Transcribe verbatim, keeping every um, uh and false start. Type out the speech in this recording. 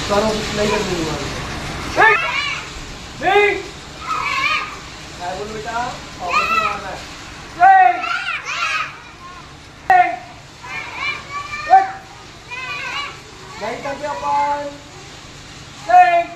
करो कुछ नहीं करनी है। नहीं काय बोल बेटा, पावर से मारना है। नहीं नहीं करते अपन। नहीं